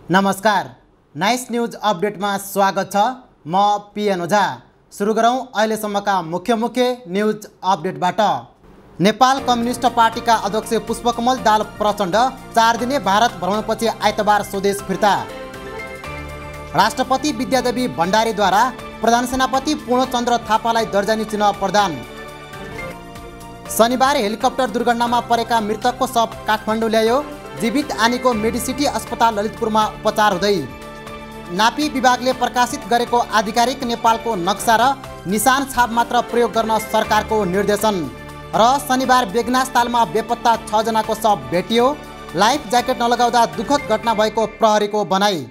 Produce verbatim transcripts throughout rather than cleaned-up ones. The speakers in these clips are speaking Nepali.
नमस्कार, नाइस न्यूज अपडेटमा स्वागत छ। म पिएन ओझा। सुरु गरौँ अहिलेसम्मका मुख्य मुख्य न्यूज अपडेटबाट। नेपाल कम्युनिस्ट पार्टीका अध्यक्ष पुष्पकमल दाहाल प्रचण्ड चार दिने भारत भ्रमणपछि आइतबार स्वदेश फिर्ता। राष्ट्रपति विद्यादेवी भण्डारीद्वारा प्रधान सेनापति पूर्णचन्द्र थापालाई दर्जानी चिन्ह प्रदान। शनिबार हेलिकप्टर दुर्घटनामा परेका मृतकको शव काठमाडौँ ल्यायो। जीवित आनीको मेडिसिटी अस्पताल ललितपुरमा उपचार हुँदै। नापी विभागले प्रकाशित गरेको आधिकारिक नेपालको नक्सा र निशान छाप मात्र प्रयोग गर्न सरकारको निर्देशन। र शनिबार बेगनास तालमा बेपत्ता छ जनाको शव भेटियो। लाइफ ज्याकेट नलगाउँदा दुःखद घटना भएको प्रहरीको भनाई।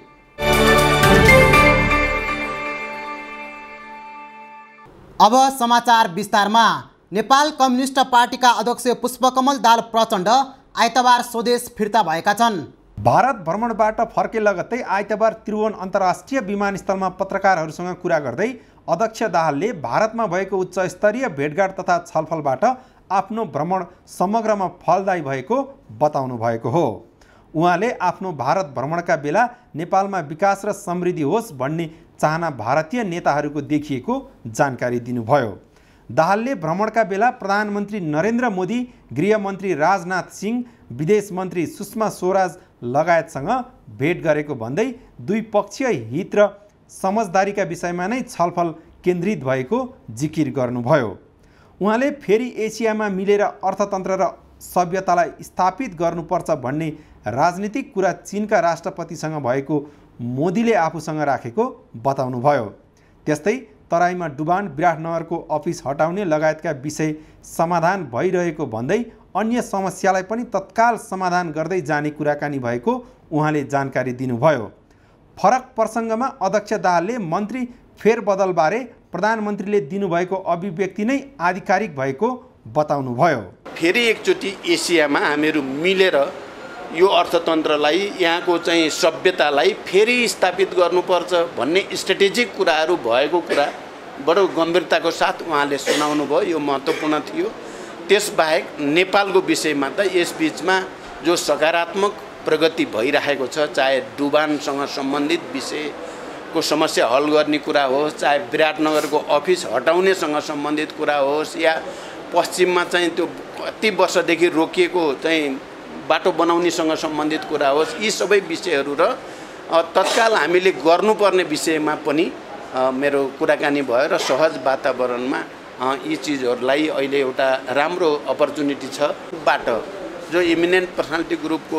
अब समाचार विस्तारमा। नेपाल कम्युनिस्ट पार्टीका अध्यक्ष पुष्पकमल दाहाल प्रचण्ड आइतबार स्वदेश फिर्ता भएका छन्। भारत भ्रमणबाट फर्के लगत्तै आइतबार त्रिभुवन अन्तर्राष्ट्रिय विमानस्थलमा पत्रकारहरूसँग कुरा गर्दै अध्यक्ष दाहालले भारतमा भएको उच्च स्तरीय भेटघाट तथा छलफलबाट आफ्नो भ्रमण समग्रमा फलदायी भएको बताउनु भएको हो। उहाँले आफ्नो भारत भ्रमणका बेला नेपालमा विकास र समृद्धि होस् भन्ने चाहना भारतीय नेताहरूको देखिएको जानकारी दिनुभयो। दाहालले भ्रमणका बेला प्रधानमन्त्री नरेन्द्र मोदी, गृहमन्त्री राजनाथ सिंह, विदेश मन्त्री सुषमा स्वराज लगायतसँग भेट गरेको भन्दै द्विपक्षीय हित र समझदारीका विषयमा नै छलफल केन्द्रित भएको जिकिर गर्नुभयो। उहाँले फेरि एसियामा मिलेर अर्थतन्त्र र सभ्यतालाई स्थापित गर्नुपर्छ भन्ने राजनीतिक कुरा चीनका राष्ट्रपतिसँग भएको मोदीले आफूसँग राखेको बताउनुभयो। त्यस्तै तराईमा डुबान विराटनगरको अफिस हटाउने लगायतका विषय समाधान भइरहेको भन्दै अन्य समस्यालाई पनि तत्काल समाधान गर्दै जाने कुराकानी भएको उहाँले जानकारी दिनुभयो। फरक प्रसङ्गमा अध्यक्ष दाहालले मन्त्री फेरबदलबारे प्रधानमन्त्रीले दिनुभएको अभिव्यक्ति नै आधिकारिक भएको बताउनुभयो। फेरि एकचोटि एसियामा हामीहरू मिलेर यो अर्थतन्त्रलाई, यहाँको चाहिँ सभ्यतालाई फेरि स्थापित गर्नुपर्छ भन्ने स्ट्रेटेजिक कुराहरू भएको कुरा बडो गम्भीरताको साथ उहाँले सुनाउनु भयो। यो महत्त्वपूर्ण थियो। त्यसबाहेक नेपालको विषयमा त यसबीचमा जो सकारात्मक प्रगति भइरहेको छ, चाहे डुबानसँग सम्बन्धित विषयको समस्या हल गर्ने कुरा होस्, चाहे विराटनगरको अफिस हटाउनेसँग सम्बन्धित कुरा होस्, या पश्चिममा चाहिँ त्यो कति वर्षदेखि रोकिएको चाहिँ बाटो बनाउनेसँग सम्बन्धित कुरा होस्, यी सबै विषयहरू र तत्काल हामीले गर्नुपर्ने विषयमा पनि मेरो कुराकानी भयो र सहज वातावरणमा यी चिजहरूलाई अहिले एउटा राम्रो अपर्च्युनिटी छ बाट जो इमिनेन्ट पर्सनालिटी ग्रुपको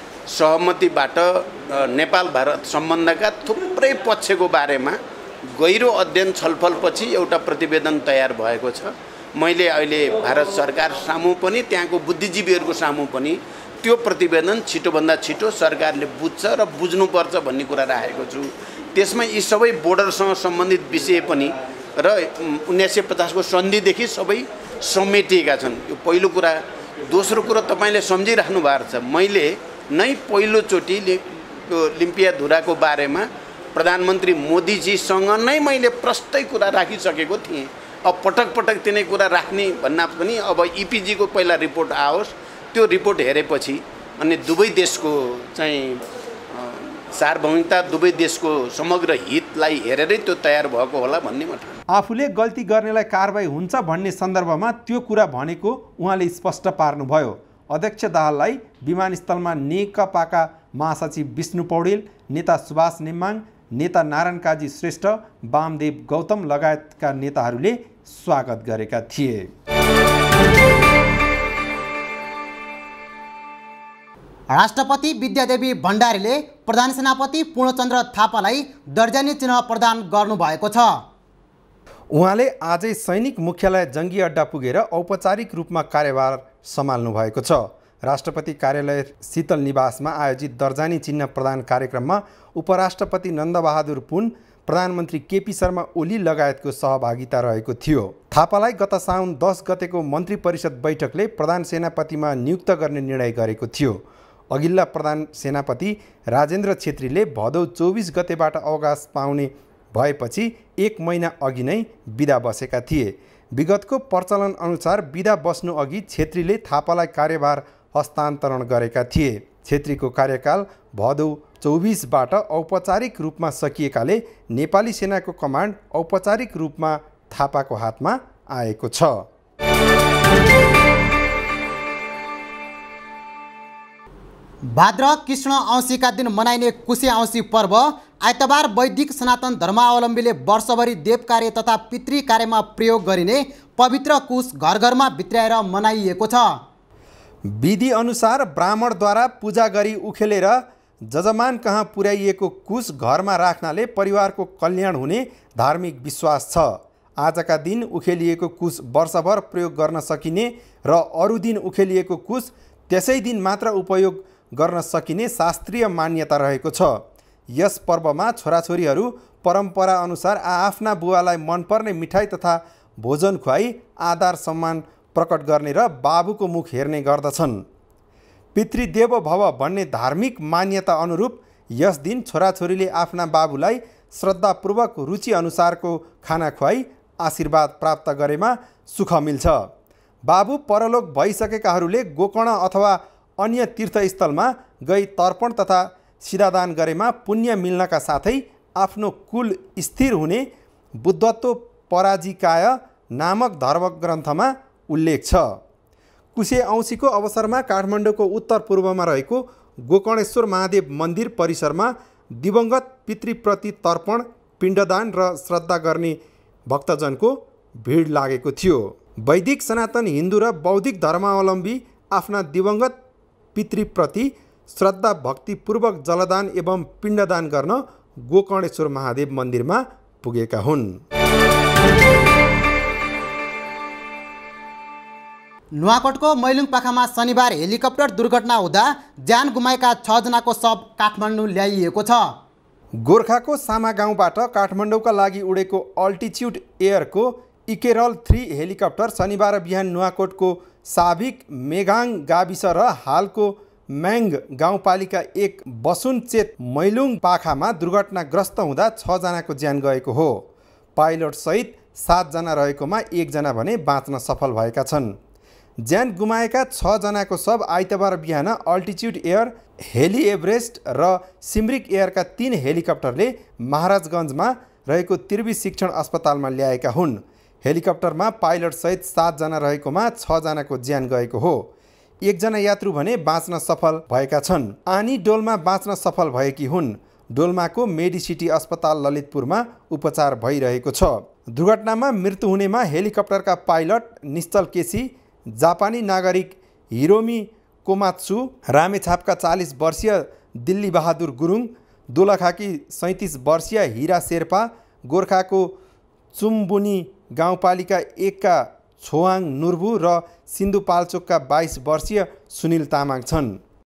सहमतिबाट नेपाल भारत सम्बन्धका थुप्रै पक्षको बारेमा गहिरो अध्ययन छलफलपछि एउटा प्रतिवेदन तयार भएको छ। मैले अहिले भारत सरकार सामु पनि, त्यहाँको बुद्धिजीवीहरूको सामु पनि त्यो प्रतिवेदन छिटोभन्दा छिटो सरकारले बुझ्छ र बुझ्नुपर्छ भन्ने कुरा राखेको छु। त्यसमा यी सबै बोर्डरसँग सम्बन्धित विषय पनि र उन्नाइस सय पचासको सन्धिदेखि सबै समेटिएका छन्। यो पहिलो कुरा। दोस्रो कुरो तपाईँले सम्झिराख्नु भएको छ, मैले नै पहिलोचोटि लिम्पियाधुराको बारेमा प्रधानमन्त्री मोदीजीसँग नै मैले प्रष्टै कुरा राखिसकेको थिएँ। अब पटक पटक तिनै कुरा राख्ने भन्दा पनि अब इपिजीको पहिला रिपोर्ट आओस्, त्यो रिपोर्ट हेरेपछि अनि दुवै देशको चाहिँ सार्वभौमिकता, दुवै देशको समग्र हितलाई हेरेरै त्यो तयार भएको होला भन्ने म ठान्छु। आफूले गल्ती गर्नेलाई कारबाही हुन्छ भन्ने सन्दर्भमा त्यो कुरा भनेको उहाँले स्पष्ट पार्नुभयो। अध्यक्ष दाहाललाई विमानस्थलमा नेकपाका महासचिव विष्णु पौडेल, नेता सुभाष नेम्बाङ, नेता नारायण काजी श्रेष्ठ, वामदेव गौतम लगायतका नेताहरूले स्वागत गरेका थिए। राष्ट्रपति विद्यादेवी भण्डारीले प्रधान सेनापति पूर्णचन्द्र थापालाई दर्जानी चिन्ह प्रदान गर्नुभएको छ। उहाँले आजै सैनिक मुख्यालय जङ्गी अड्डा पुगेर औपचारिक रूपमा कार्यभार सम्हाल्नु भएको छ। राष्ट्रपति कार्यालय शीतल निवासमा आयोजित दर्जानी चिन्ह प्रदान कार्यक्रममा उपराष्ट्रपति नन्दबहादुर पुन, प्रधानमन्त्री केपी शर्मा ओली लगायतको सहभागिता रहेको थियो। थापालाई गत साउन दस गतेको मन्त्री परिषद बैठकले प्रधान सेनापतिमा नियुक्त गर्ने निर्णय गरेको थियो। अघिल्ला प्रधान सेनापति राजेन्द्र छेत्रीले भदौ चौबिस गतेबाट अवकाश पाउने भएपछि एक महिना अघि नै बिदा बसेका थिए। विगतको प्रचलन अनुसार बिदा बस्नु अघि छेत्रीले थापालाई कार्यभार हस्तान्तरण गरेका थिए। छेत्रीको कार्यकाल भदौ चौबिसबाट औपचारिक रूपमा सकिएकाले नेपाली सेनाको कमान्ड औपचारिक रूपमा थापाको हातमा आएको छ। भाद्र कृष्ण औँसीका दिन मनाइने कुशे औँसी पर्व आइतबार वैदिक सनातन धर्मावलम्बीले वर्षभरि देव कार्य तथा पितृ कार्यमा प्रयोग गरिने पवित्र कुश घर घरमा भित्र्याएर मनाइएको छ। विधि अनुसार ब्राह्मणद्वारा पूजा गरी उखेलेर जजमान कहाँ पुर्याइएको कुश घरमा राख्नाले परिवारको कल्याण हुने धार्मिक विश्वास छ। आजका दिन उखेलिएको कुश वर्षभर प्रयोग गर्न सकिने र अरू दिन उखेलिएको कुश त्यसै दिन मात्र उपयोग गर्न सकिने शास्त्रीय मान्यता रहेको छ। यस पर्वमा छोराछोरीहरू परम्परा अनुसार आआफ्ना बुवालाई मनपर्ने मिठाई तथा भोजन खुवाई आदर सम्मान प्रकट गर्ने र बाबुको मुख हेर्ने गर्दछन्। पितृदेव भव भन्ने धार्मिक मान्यता अनुरूप यस दिन छोराछोरीले आफ्ना बाबुलाई श्रद्धापूर्वक रुचि अनुसारको खाना खुवाई आशीर्वाद प्राप्त गरेमा सुख मिल्छ। बाबु परलोक भइसकेकाहरूले गोकर्ण अथवा अन्य तीर्थस्थलमा गई तर्पण तथा सिधादान गरेमा पुण्य मिल्नका साथै आफ्नो कुल स्थिर हुने बुद्धत्व पराजिकाय नामक धर्मग्रन्थमा उल्लेख छ। कुशे औँसीको अवसरमा काठमाडौँको उत्तर पूर्वमा रहेको गोकर्णेश्वर महादेव मन्दिर परिसरमा दिवंगत पितृप्रति तर्पण पिण्डदान र श्रद्धा गर्ने भक्तजनको भिड लागेको थियो। वैदिक सनातन हिन्दू र बौद्धिक धर्मावलम्बी आफ्ना दिवंगत पितृप्रति श्रद्धा भक्तिपूर्वक जलदान एवं पिण्डदान गर्न गोकर्णेश्वर महादेव मन्दिरमा पुगेका हुन्। नुवाकोटको मैलुङपाखामा शनिबार हेलिकप्टर दुर्घटना हुँदा ज्यान गुमाएका छ जनाको शव काठमाडौँ ल्याइएको छ। गोर्खाको सामा गाउँबाट काठमाडौँका लागि उडेको अल्टिच्युड एयरको इकेरल थ्री हेलिकप्टर शनिबार बिहान नुवाकोटको साभिक मेघाङ गाविस र हालको म्याङ गाउँपालिका एक बसुनचेत मैलुङ पाखामा दुर्घटनाग्रस्त हुँदा छजनाको ज्यान गएको हो। पाइलटसहित सातजना रहेकोमा एकजना भने बाँच्न सफल भएका छन्। ज्यान गुमाएका छजनाको शव आइतबार बिहान अल्टिच्युड एयर, हेली एभरेस्ट र सिमरिक एयरका तीन हेलिकप्टरले महाराजगञ्जमा रहेको त्रिवी शिक्षण अस्पतालमा ल्याएका हुन्। हेलिकप्टरमा पाइलटसहित सातजना रहेकोमा छजनाको ज्यान गएको हो। एकजना यात्रु भने बाँच्न सफल भएका छन्। आनी डोल्मा बाँच्न सफल भएकी हुन्। डोल्माको मेडिसिटी अस्पताल ललितपुरमा उपचार भइरहेको छ। दुर्घटनामा मृत्यु हुनेमा हेलिकप्टरका पाइलट निश्चल केसी, जापानी नागरिक हिरोमी कोमात्सु, रामेछापका चालीस वर्षीय दिल्ली बहादुर गुरुङ, दोलखाकी सैँतिस वर्षीय हिरा शेर्पा, गोर्खाको चुम्बुनी गाउँपालिका एकका छोवाङ नुर्बु र सिन्धुपाल्चोकका बाइस वर्षीय सुनिल तामाङ छन्।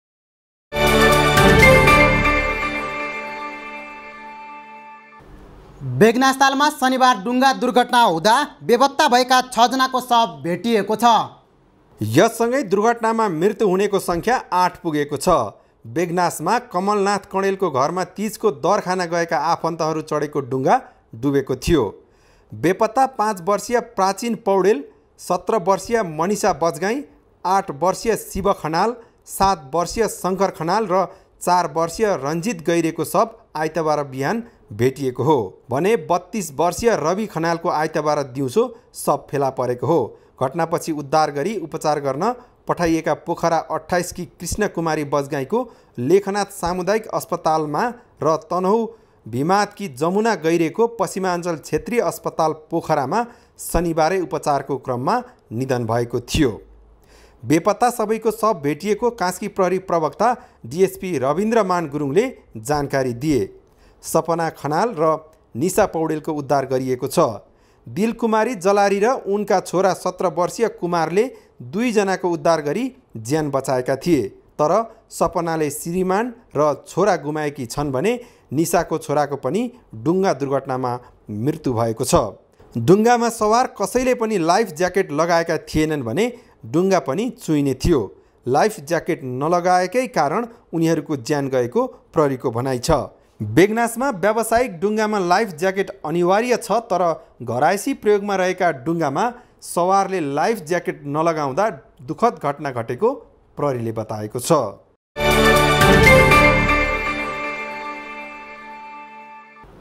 बेगनास्थलमा शनिबार डुङ्गा दुर्घटना हुँदा बेपत्ता भएका छजनाको शव भेटिएको छ। यससँगै दुर्घटनामा मृत्यु हुनेको सङ्ख्या आठ पुगेको छ। बेगनासमा कमलनाथ कणेलको घरमा तीजको दर खान गएका आफन्तहरू चढेको डुङ्गा डुबेको थियो। बेपत्ता पाँच वर्षीय प्राचीन पौडेल, सत्र वर्षीय मनिषा बजगाई, आठ वर्षीय शिव खनाल, सात वर्षीय शङ्कर खनाल र चार वर्षीय रञ्जित गैरेको शव आइतबार बिहान भेटिएको हो भने बत्तीस वर्षीय रवि खनालको आइतबार दिउँसो शव फेला परेको हो। घटनापछि उद्धार गरी उपचार गर्न पठाइएका पोखरा अट्ठाइसकी कृष्ण कुमारी बजगाईको लेखनाथ सामुदायिक अस्पतालमा र तनहु भिमातकी जमुना गैरेको पश्चिमाञ्चल क्षेत्रीय अस्पताल पोखरामा शनिबारै उपचारको क्रममा निधन भएको थियो। बेपत्ता सबैको शव भेटिएको कास्की प्रहरी प्रवक्ता डिएसपी रविन्द्रमान गुरुङले जानकारी दिए। सपना खनाल र निशा पौडेलको उद्धार गरिएको छ। दिलकुमारी जलारी र उनका छोरा सत्र वर्षीय कुमारले दुईजनाको उद्धार गरी ज्यान बचाएका थिए। तर सपनाले श्रीमान र छोरा गुमाएकी छन् भने निशाको छोराको पनि डुङ्गा दुर्घटनामा मृत्यु भएको छ। डुङ्गामा सवार कसैले पनि लाइफ ज्याकेट लगाएका थिएनन् भने डुङ्गा पनि चुइने थियो। लाइफ ज्याकेट नलगाएकै कारण उनीहरूको ज्यान गएको प्रहरीको भनाइ छ। बेगनासमा व्यावसायिक डुङ्गामा लाइफ ज्याकेट अनिवार्य छ, तर घरायसी प्रयोगमा रहेका डुङ्गामा सवारले लाइफ ज्याकेट नलगाउँदा दुःखद घटना घटेको प्रहरीले बताएको छ।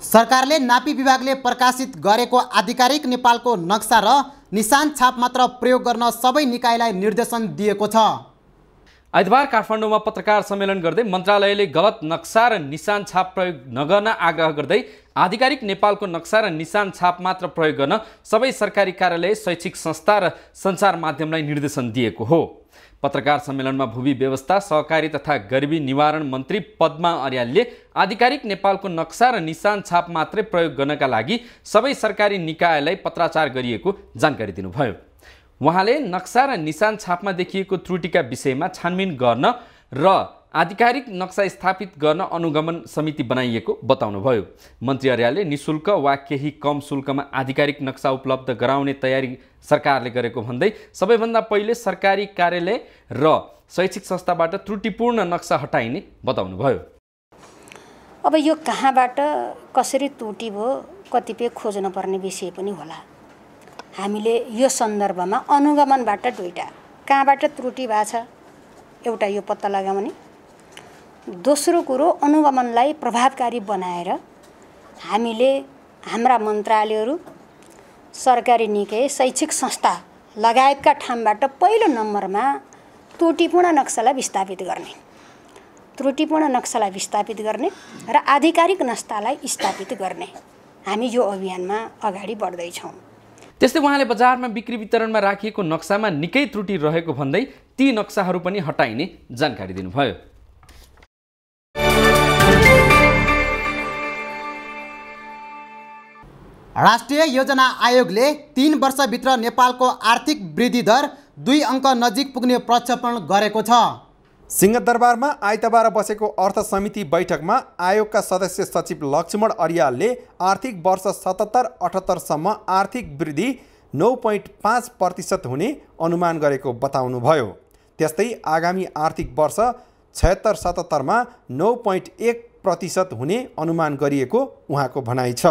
सरकारले नापी विभागले प्रकाशित गरेको आधिकारिक नेपालको नक्सा र निशान छाप मात्र प्रयोग गर्न सबै निकायलाई निर्देशन दिएको छ। आइतबार काठमाडौँमा पत्रकार सम्मेलन गर्दै मन्त्रालयले गलत नक्सा र निशान छाप प्रयोग नगर्न आग्रह गर्दै आधिकारिक नेपालको नक्सा र निशान छाप मात्र प्रयोग गर्न सबै सरकारी कार्यालय, शैक्षिक संस्था र सञ्चार माध्यमलाई निर्देशन दिएको हो। पत्रकार सम्मेलनमा भूवि व्यवस्था, सहकारी तथा गरिबी निवारण मन्त्री पद्मा अर्यालले आधिकारिक नेपालको नक्सा र निशान छाप मात्रै प्रयोग गर्नका लागि सबै सरकारी निकायलाई पत्राचार गरिएको जानकारी दिनुभयो। उहाँले नक्सा र निशान छापमा देखिएको त्रुटिका विषयमा छानबिन गर्न र आधिकारिक नक्सा स्थापित गर्न अनुगमन समिति बनाइएको बताउनुभयो। मन्त्री अर्यालले निशुल्क वा केही कम शुल्कमा आधिकारिक नक्सा उपलब्ध गराउने तयारी सरकारले गरेको भन्दै सबैभन्दा पहिले सरकारी कार्यालय र शैक्षिक संस्थाबाट त्रुटिपूर्ण नक्सा हटाइने बताउनुभयो। अब यो कहाँबाट कसरी त्रुटि भयो कतिपय खोज्न पर्ने विषय पनि होला। हामीले यो सन्दर्भमा अनुगमनबाट दुईटा कहाँबाट त्रुटि भएको छ एउटा यो पत्ता लगाउने, दोस्रो कुरो अनुगमनलाई प्रभावकारी बनाएर हामीले हाम्रा मन्त्रालयहरू, सरकारी निकाय, शैक्षिक संस्था लगायतका ठाउँबाट पहिलो नम्बरमा त्रुटिपूर्ण नक्सालाई विस्थापित गर्ने त्रुटिपूर्ण नक्सालाई विस्थापित गर्ने र आधिकारिक नक्सालाई स्थापित गर्ने हामी यो अभियानमा अगाडि बढ्दैछौँ। त्यस्तै उहाँले बजारमा बिक्री वितरणमा राखिएको नक्सामा निकै त्रुटि रहेको भन्दै ती नक्साहरू पनि हटाइने जानकारी दिनुभयो। राष्ट्रिय योजना आयोगले तीन वर्षभित्र नेपालको आर्थिक वृद्धि दर दुई अङ्क नजिक पुग्ने प्रक्षेपण गरेको छ। सिंहदरबारमा आइतबार बसेको अर्थ समिति बैठकमा आयोगका सदस्य सचिव लक्ष्मण अर्यालले आर्थिक वर्ष सतहत्तर अठहत्तरसम्म आर्थिक वृद्धि नौ पोइन्ट पाँच प्रतिशत हुने अनुमान गरेको बताउनुभयो। त्यस्तै आगामी आर्थिक वर्ष छयत्तर सतहत्तरमा नौ पोइन्ट एक प्रतिशत हुने अनुमान गरिएको उहाँको भनाइ छ।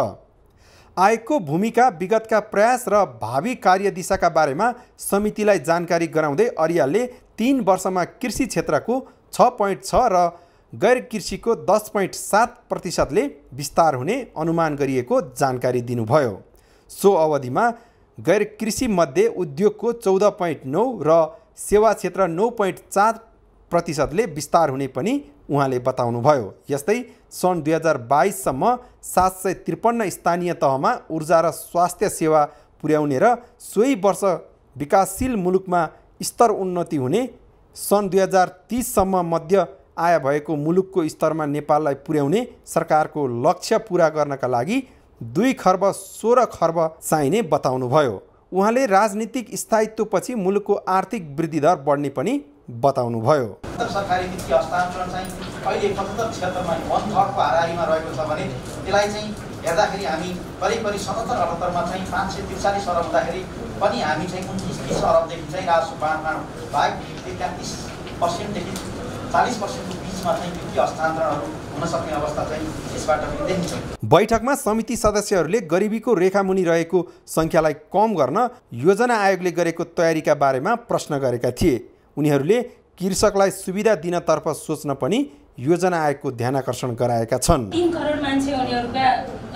आयोगको भूमिका, विगतका प्रयास र भावी कार्यदिशाका बारेमा समितिलाई जानकारी गराउँदै अर्यालले तीन वर्षमा कृषि क्षेत्रको छ पोइन्ट छ र गैर कृषिको दस पोइन्ट सात प्रतिशतले विस्तार हुने अनुमान गरिएको जानकारी दिनुभयो। सो अवधिमा गैर कृषि मध्ये उद्योगको चौध पोइन्ट नौ र सेवा क्षेत्र नौ पोइन्ट चार प्रतिशतले विस्तार हुने पनि उहाँले बताउनुभयो। यस्तै सन् दुई हजार बाइससम्म सात सय त्रिपन्न स्थानीय तहमा ऊर्जा र स्वास्थ्य सेवा पुर्याउने र सोही वर्ष विकासशील मुलुकमा स्तर उन्नति हुने, सन् दुई हजार तीससम्म मध्य आय भएको मुलुकको स्तरमा नेपाललाई पुर्याउने सरकारको लक्ष्य पुरा गर्नका लागि दुई खर्ब सोह्र खर्ब चाहिने बताउनुभयो। उहाँले राजनीतिक स्थायित्वपछि मुलुकको आर्थिक वृद्धि दर बढ्ने पनि बताउनुभयो। सरकारी वित्तीय हस्तान्तरण चाहिँ अहिले पचहत्तर क्षेत्रमा वन थर्डको हाराहारीमा रहेको छ भने त्यसलाई चाहिँ हेर्दाखेरि हामी करिब करिब सतहत्तर अठहत्तरमा चाहिँ पाँच सय त्रिचालिस अरब हुँदाखेरि पनि हामी चाहिँ उन्तिस बिस अरबदेखि चाहिँ राजस्व बाँडमा बाहेक तेत्तिस पर्सेन्टदेखि चालिस पर्सेन्टको बिचमा चाहिँ वित्तीय हस्तान्तरणहरू हुन सक्ने अवस्था चाहिँ यसबाट पनि देखिन्छ। बैठकमा समिति सदस्यहरूले गरिबीको रेखामुनि रहेको सङ्ख्यालाई कम गर्न योजना आयोगले गरेको तयारीका बारेमा प्रश्न गरेका थिए। उनीहरूले कृषकलाई सुविधा दिनतर्फ सोच्न पनि योजना आयोगको ध्यानकर्षण गराएका छन्। तीन करोड मान्छे उनीहरूका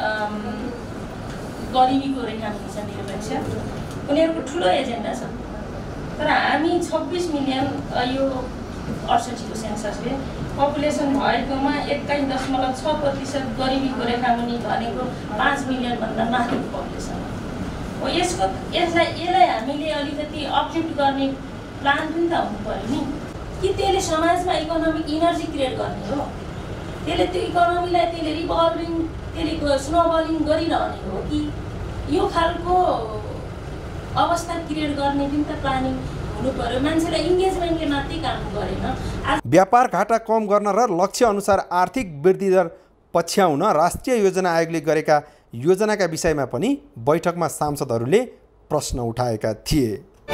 गरिबीको रेखामुनि छ निरपेक्ष, उनीहरूको ठुलो एजेन्डा छ। तर हामी छब्बिस मिलियन यो अडसठीको सेन्ससले पपुलेसन भएकोमा एक्काइस दशमलव छ प्रतिशत गरिबीको रेखामुनि भनेको पाँच मिलियनभन्दा माथिको पपुलेसन हो। यसको यसलाई यसलाई हामीले अलिकति अपलिफ्ट गर्ने प्लान पनि त हुनु पऱ्यो नि। कि त्यसले समाजमा इकोनोमिक इनर्जी क्रिएट गर्ने हो, त्यसले त्यो इकोनोमीलाई त्यसले रिभल्भिङ त्यसले स्नोबलिङ गरिरहने हो कि यो खालको अवस्था क्रिएट गर्ने पनि त प्लानिङ हुनु पर्यो। मान्छेलाई इन्गेजमेन्टले मात्रै काम गरेन। व्यापार घाटा कम गर्न र लक्ष्य अनुसार आर्थिक वृद्धि दर पछ्याउन राष्ट्रिय योजना आयोगले गरेका योजनाका विषयमा पनि बैठकमा सांसदहरूले प्रश्न उठाएका थिए।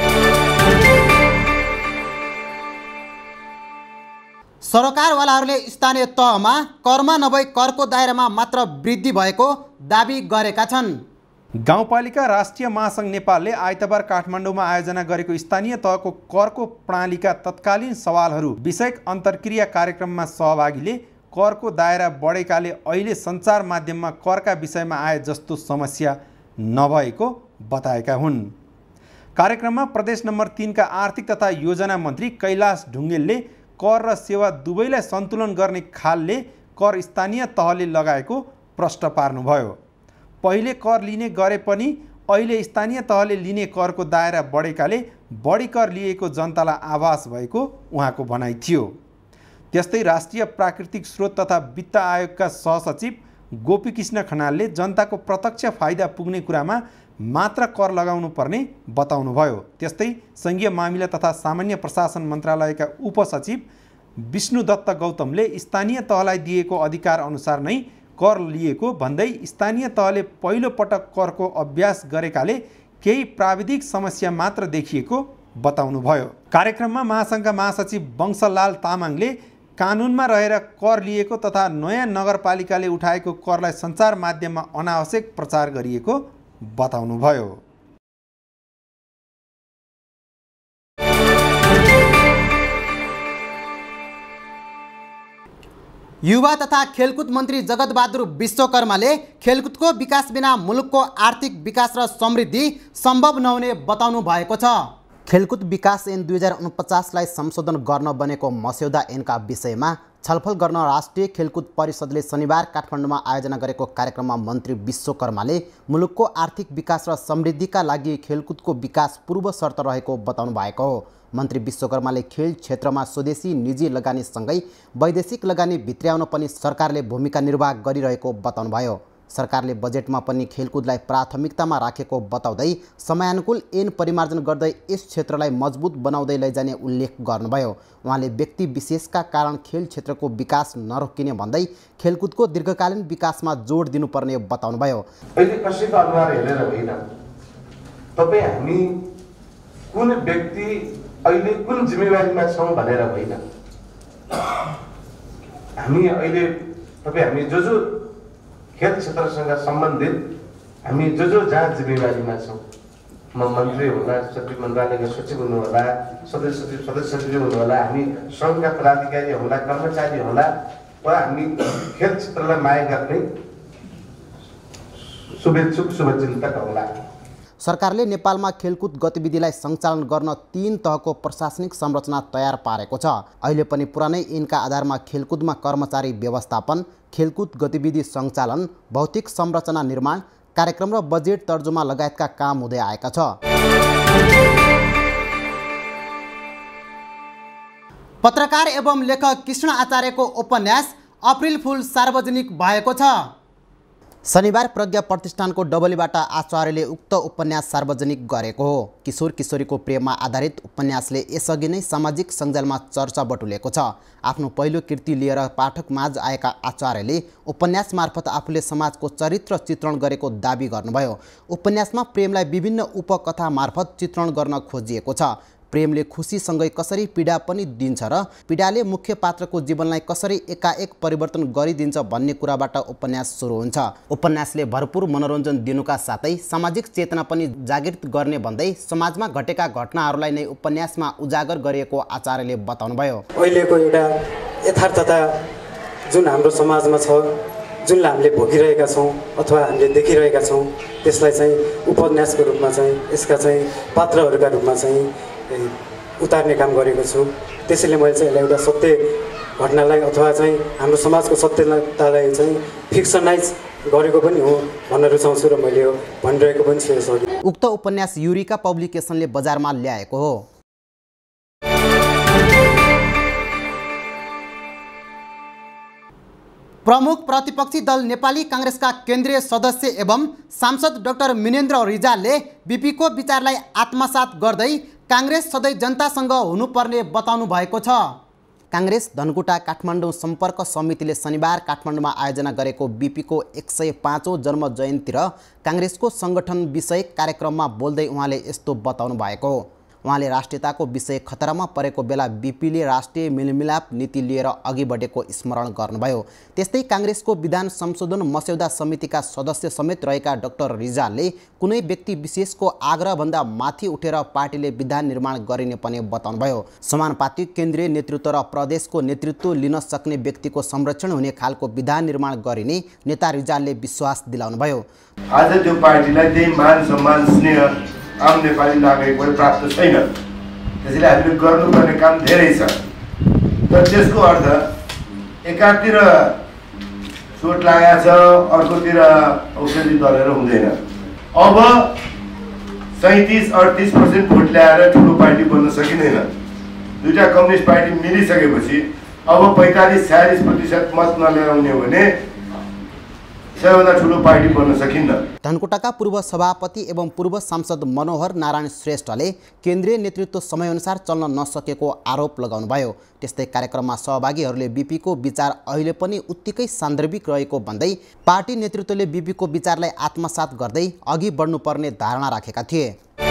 सरकारवालाहरूले स्थानीय तहमा करमा नभई करको दायरामा मात्र वृद्धि भएको दाबी गरेका छन्। गाउँपालिका राष्ट्रिय महासङ्घ नेपालले आइतबार काठमाडौँमा आयोजना गरेको स्थानीय तहको करको प्रणालीका तत्कालीन सवालहरू विषयक अन्तर्क्रिया कार्यक्रममा सहभागीले करको दायरा बढेकाले अहिले सञ्चार माध्यममा करका विषयमा आए जस्तो समस्या नभएको बताएका हुन्। कार्यक्रममा प्रदेश नम्बर तीनका आर्थिक तथा योजना मन्त्री कैलाश ढुङ्गेलले कर र सेवा दुवैलाई सन्तुलन गर्ने खालले कर स्थानीय तहले लगाएको प्रश्न पार्नुभयो। पहिले कर लिने गरे पनि अहिले स्थानीय तहले लिने करको दायरा बढेकाले बढी कर लिएको जनतालाई आभास भएको उहाँको भनाइ थियो। त्यस्तै राष्ट्रिय प्राकृतिक स्रोत तथा वित्त आयोगका सहसचिव गोपीकृष्ण खनालले जनताको प्रत्यक्ष फाइदा पुग्ने कुरामा मात्र कर लगाउनु पर्ने बताउनुभयो। त्यस्तै सङ्घीय मामिला तथा सामान्य प्रशासन मन्त्रालयका उपसचिव विष्णुदत्त गौतमले स्थानीय तहलाई दिएको अधिकार अनुसार नै कर लिएको भन्दै स्थानीय तहले पहिलो पटक करको अभ्यास गरेकाले केही प्राविधिक समस्या मात्र देखिएको बताउनुभयो। कार्यक्रममा महासङ्घका महासचिव वंशलाल तामाङले कानुनमा रहेर कर लिएको तथा नयाँ नगरपालिकाले उठाएको करलाई सञ्चार माध्यममा अनावश्यक प्रचार गरिएको बताउनुभयो। युवा तथा खेलकुद मन्त्री जगतबहादुर विश्वकर्माले खेलकुदको विकास बिना मुलुकको आर्थिक विकास र समृद्धि सम्भव नहुने बताउनु भएको छ। खेलकुद विकास ऐन दुई हजार उनपचासलाई संशोधन गर्न बनेको मस्यौदा ऐनका विषयमा छलफल गर्न राष्ट्रिय खेलकुद परिषदले शनिबार काठमाडौँमा आयोजना गरेको कार्यक्रममा मन्त्री विश्वकर्माले मुलुकको आर्थिक विकास र समृद्धिका लागि खेलकुदको विकास पूर्व शर्त रहेको बताउनु भएको हो। मन्त्री विश्वकर्माले खेल क्षेत्रमा स्वदेशी निजी लगानीसँगै वैदेशिक लगानी भित्र्याउन पनि सरकारले भूमिका निर्वाह गरिरहेको बताउनुभयो। सरकारले बजेटमा पनि खेलकुदलाई प्राथमिकतामा राखेको बताउँदै समयानुकूल ऐन परिमार्जन गर्दै यस क्षेत्रलाई मजबुत बनाउँदै लैजाने उल्लेख गर्नुभयो। उहाँले व्यक्ति विशेषका कारण खेल क्षेत्रको विकास नरोकिने भन्दै खेलकुदको दीर्घकालीन विकासमा जोड दिनुपर्ने बताउनुभयो। अहिले कसैको अनुहार हेरेर होइन, तपाईँ हामी कुन व्यक्ति अहिले कुन जिम्मेवारीमा छौँ भनेर होइन, हामी अहिले तपाईँ हामी जो जो खेल क्षेत्रसँग सम्बन्धित हामी जो जो जहाँ जिम्मेवारीमा छौँ, म मन्त्री होला, सचिव मन्त्रालयका सचिव हुनुहोला, सदस्य सचिव सदस्य सचिव हुनुहोला, हामी सङ्घका पदाधिकारी होला, कर्मचारी होला, वा हामी खेल क्षेत्रलाई माया गर्ने शुभेच्छुक शुभचिन्तक होला। सरकारले नेपालमा खेलकुद गतिविधिलाई सञ्चालन गर्न तीन तहको प्रशासनिक संरचना तयार पारेको छ। अहिले पनि पुरानै ऐनका आधारमा खेलकुदमा कर्मचारी व्यवस्थापन, खेलकुद गतिविधि सञ्चालन, भौतिक संरचना निर्माण, कार्यक्रम र बजेट तर्जुमा लगायतका काम हुँदै आएका छ। पत्रकार एवं लेखक कृष्ण आचार्यको उपन्यास अप्रिल फुल सार्वजनिक भएको छ। शनिबार प्रज्ञा प्रतिष्ठानको डबलीबाट आचार्यले उक्त उपन्यास सार्वजनिक गरेको हो। किशोर किशोरीको प्रेममा आधारित उपन्यासले यसअघि नै सामाजिक सञ्जालमा चर्चा बटुलेको छ। आफ्नो पहिलो कृति लिएर पाठक माझ आएका आचार्यले उपन्यास मार्फत आफूले समाजको चरित्र चित्रण गरेको दाबी गर्नुभयो। उपन्यासमा प्रेमलाई विभिन्न उपकथा मार्फत चित्रण गर्न खोजिएको छ। प्रेमले खुसीसँगै कसरी पीडा पनि दिन्छ र पीडाले मुख्य पात्रको जीवनलाई कसरी एकाएक परिवर्तन गरिदिन्छ भन्ने कुराबाट उपन्यास सुरु हुन्छ। उपन्यासले भरपूर मनोरञ्जन दिनुका साथै सामाजिक चेतना पनि जागृत गर्ने भन्दै समाजमा घटेका घटनाहरूलाई नै उपन्यासमा उजागर गरिएको आचार्यले बताउनुभयो। अहिलेको एउटा यथार्थता जुन हाम्रो समाजमा छ, जुनलाई हामीले भोगिरहेका छौँ अथवा हामीले देखिरहेका छौँ, त्यसलाई चाहिँ उपन्यासको रूपमा चाहिँ यसका चाहिँ पात्रहरूका रूपमा चाहिँ उतार्ने काम गरेको छु। त्यसैले मैले चाहिँ यसलाई एउटा सत्य घटनालाई अथवा चाहिँ हाम्रो समाजको सत्यतालाई चाहिँ फिक्सनाइज गरेको पनि हो भन्न रुचाउँछु र मैले यो भनिरहेको पनि छु यसअघि। उक्त उपन्यास युरिका पब्लिकेसनले बजारमा ल्याएको हो। प्रमुख प्रतिपक्षी दल नेपाली काङ्ग्रेसका केन्द्रीय सदस्य एवं सांसद डाक्टर मिनेन्द्र रिजालले बिपीको विचारलाई आत्मसात गर्दै काङ्ग्रेस सधैँ जनतासँग हुनुपर्ने बताउनु भएको छ। काङ्ग्रेस धनकुटा काठमाडौँ सम्पर्क समितिले शनिबार काठमाडौँमा आयोजना गरेको बिपीको एक सय पाँचौँ जन्म जयन्ती र काङ्ग्रेसको सङ्गठन विषयक कार्यक्रममा बोल्दै उहाँले यस्तो बताउनु भएको हो। उहाँले राष्ट्रियताको विषय खतरामा परेको बेला बिपीले राष्ट्रिय मेलमिलाप नीति लिएर अघि बढेको स्मरण गर्नुभयो। त्यस्तै काङ्ग्रेसको विधान संशोधन मस्यौदा समितिका सदस्य समेत रहेका डाक्टर रिजालले कुनै व्यक्ति विशेषको आग्रहभन्दा माथि उठेर पार्टीले विधान निर्माण गरिने पनि बताउनुभयो। समानुपातिक केन्द्रीय नेतृत्व र प्रदेशको नेतृत्व लिन सक्ने व्यक्तिको संरक्षण हुने खालको विधान निर्माण गरिने नेता रिजालले विश्वास दिलाउनुभयो। आज त्यो पार्टीलाई त्यही मान सम्मान स्नेह आम नेपाली नागरिकबाट प्राप्त छैन। त्यसैले हामीले गर्नुपर्ने काम धेरै छ। तर त्यसको अर्थ एकातिर चोट लागेको छ, अर्कोतिर औषधि दलेर हुँदैन। अब सैँतिस अडतिस पर्सेन्ट भोट ल्याएर ठुलो पार्टी बन्न सकिँदैन। दुईवटा कम्युनिस्ट पार्टी मिलिसकेपछि अब पैँतालिस छयालिस प्रतिशत मत नल्याउने हो भने सबैभन्दा ठुलो पार्टी बन्न सकिन्न। धनकुटाका पूर्व सभापति एवं पूर्व सांसद मनोहर नारायण श्रेष्ठले केन्द्रीय नेतृत्व समयअनुसार चल्न नसकेको आरोप लगाउनुभयो। त्यस्तै कार्यक्रममा सहभागीहरूले बिपीको विचार अहिले पनि उत्तिकै सान्दर्भिक रहेको भन्दै पार्टी नेतृत्वले बिपीको विचारलाई आत्मसात गर्दै अघि बढ्नुपर्ने धारणा राखेका थिए।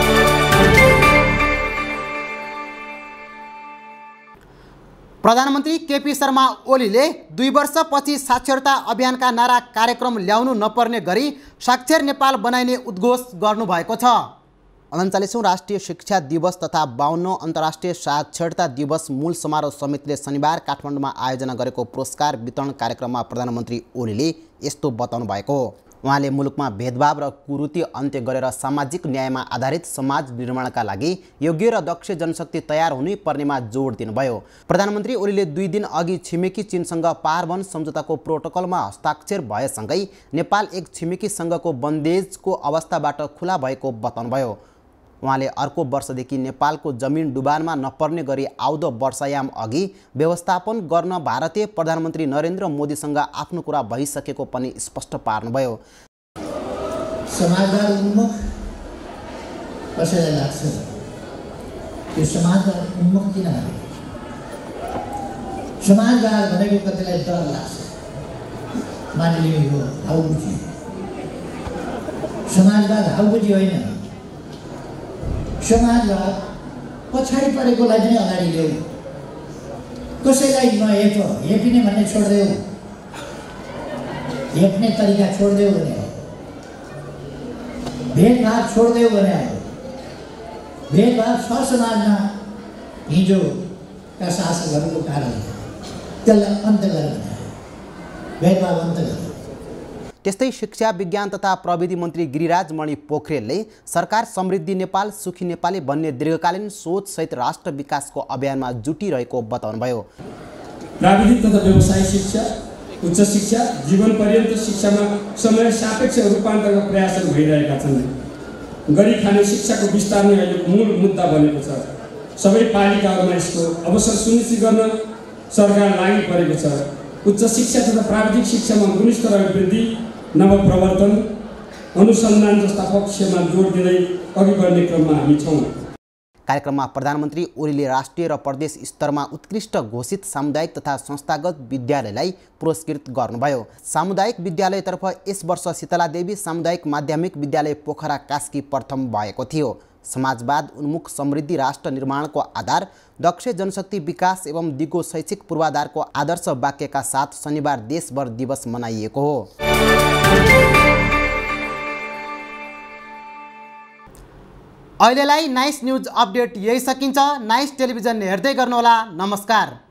प्रधानमन्त्री केपी शर्मा ओलीले दुई वर्षपछि साक्षरता अभियानका नारा कार्यक्रम ल्याउनु नपर्ने गरी साक्षर नेपाल बनाइने उद्घोष गर्नुभएको छ। उन्चालिसौँ राष्ट्रिय शिक्षा दिवस तथा बावन्नौँ अन्तर्राष्ट्रिय साक्षरता दिवस मूल समारोह समितिले शनिबार काठमाडौँमा आयोजना गरेको पुरस्कार वितरण कार्यक्रममा प्रधानमन्त्री ओलीले यस्तो बताउनु भएको हो। उहाँले मुलुकमा भेदभाव र कुरीति अन्त्य गरेर सामाजिक न्यायमा आधारित समाज निर्माणका लागि योग्य र दक्ष जनशक्ति तयार हुनै पर्नेमा जोड दिनुभयो। प्रधानमन्त्री ओलीले दुई दिन अघि छिमेकी चीनसँग पारवन सम्झौताको प्रोटोकलमा हस्ताक्षर भएसँगै नेपाल एक छिमेकी सङ्घको बन्देजको अवस्थाबाट खुला भएको बताउनुभयो। उहाँले अर्को वर्षदेखि नेपालको जमिन डुबानमा नपर्ने गरी आउँदो वर्षायाम अघि व्यवस्थापन गर्न भारतीय प्रधानमन्त्री नरेन्द्र मोदीसँग आफ्नो कुरा भइसकेको पनि स्पष्ट पार्नुभयो। समाजवाद उन्मुख कसैलाई लाग्छ यो समाजवाद उन्मुख किन भने समाजवाद भनेको कतिलाई डर लाग्छ। मानिलियो यो हाउबुझी समाजवाद हाउबुझी होइन। समाजवाद पछाडि परेकोलाई पनि अगाडि ल्याऊ, कसैलाई नहेप हेपिने भन्ने छोडिदेऊ, हेप्ने तरिका छोडिदेऊ भने हो। भेदभाव छोडिदेऊ भने हो। भेदभाव छ समाजमा हिजोका शासकहरूको कारण त्यसलाई अन्त्य गर भने भेदभाव अन्त्य गर। त्यस्तै शिक्षा विज्ञान तथा प्रविधि मन्त्री गिरिराज मणि पोखरेलले सरकार समृद्धि नेपाल सुखी नेपाली भन्ने दीर्घकालीन सोचसहित राष्ट्र विकासको अभियानमा जुटिरहेको बताउनुभयो। प्राविधिक तथा व्यवसायिक शिक्षा, उच्च शिक्षा, जीवन पर्यन्त शिक्षामा समय सापेक्ष रूपान्तरका प्रयासहरू भइरहेका छन्। गरी खाने शिक्षाको विस्तार नै अहिलेको मूल मुद्दा बनेको छ। सबै पालिकाहरूमा यसको अवसर सुनिश्चित गर्न सरकार लागि परेको छ। उच्च शिक्षा तथा प्राविधिक शिक्षामा गुणस्तर अभिवृद्धि, नवप्रवर्तन, अनुसन्धान जस्ता पक्षमा जोड दिँदै अघि बढ्ने क्रममा हामी छौँ। कार्यक्रममा प्रधानमन्त्री ओलीले राष्ट्रिय र प्रदेश स्तरमा उत्कृष्ट घोषित सामुदायिक तथा संस्थागत विद्यालयलाई पुरस्कृत गर्नुभयो। सामुदायिक विद्यालयतर्फ यस वर्ष शीतलादेवी सामुदायिक माध्यमिक विद्यालय पोखरा कास्की प्रथम भएको थियो। समाजवाद उन्मुख समृद्धि राष्ट्र निर्माणको आधार दक्ष जनशक्ति विकास एवं दिगो शैक्षिक पूर्वाधारको आदर्श वाक्यका साथ शनिबार देशभर दिवस मनाइएको हो। अहिलेलाई नाइस न्युज अपडेट यही सकिन्छ। नाइस टेलिभिजन हेर्दै गर्नुहोला। नमस्कार।